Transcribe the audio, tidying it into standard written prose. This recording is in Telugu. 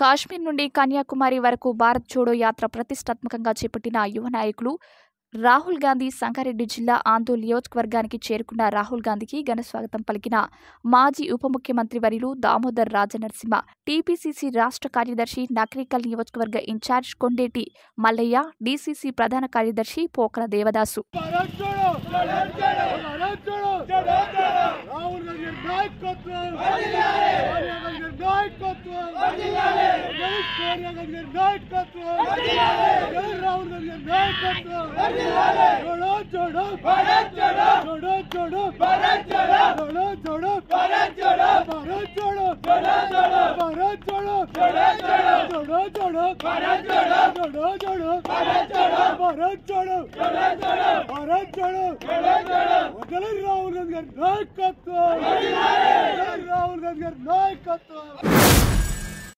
కాశ్మీర్ నుండి కన్యాకుమారి వరకు భారత్ జోడో యాత్ర ప్రతిష్టాత్మకంగా చేపట్టిన యువ నాయకులు రాహుల్ గాంధీ సంగారెడ్డి జిల్లా ఆందోళన నియోజకవర్గానికి చేరుకున్న రాహుల్ గాంధీకి ఘన స్వాగతం పలికిన మాజీ ఉప ముఖ్యమంత్రి వర్యులు దామోదర్ రాజనరసింహ, టీపీసీసీ రాష్ట్ర కార్యదర్శి నకరికల్ నియోజకవర్గ ఇన్ఛార్జ్ కొండేటి మల్లయ్య, డీసీసీ ప్రధాన కార్యదర్శి పోకల దేవదాసు. రాహుల్ గాంధీ నాయకత్వం.